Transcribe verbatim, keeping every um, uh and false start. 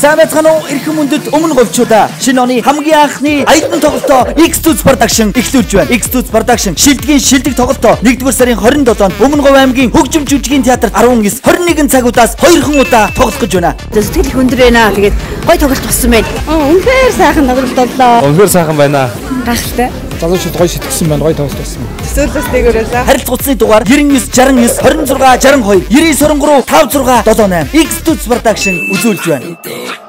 Сайн байцгаана уу эрхэм мөндөд өмнө говьчуудаа. Шинэ оны хамгийн анхны аятан тоглолтоо X-Tools Production эхлүүлж байна. X-Tools Production шилдгийн шилдэг тоглолтоо нэгдүгээр сарын хорин долоонд Өмнө Говь аймгийн хөгжим жүжигийн театрт арван девять хорин нэгэн цагуудаас хоёрхан удаа тоглох гэж байна. Сэтгэл хөндөр байна. Тэгээд гой тоглолт болсон байна. Үнэхээр сайхан тоглолт боллоо. Үнэхээр сайхан байна. Гайхалтай. Залуучууд гоё шитгэсэн байна. Гоё тоглолт болсон. Төсөөлөөс дээгүүрээс. Харилцагчны дугаар девять девять шестьдесят девять,26 62, девять девять суран гурав, пять шесть seven, X-Tools Production үзүүлж байна.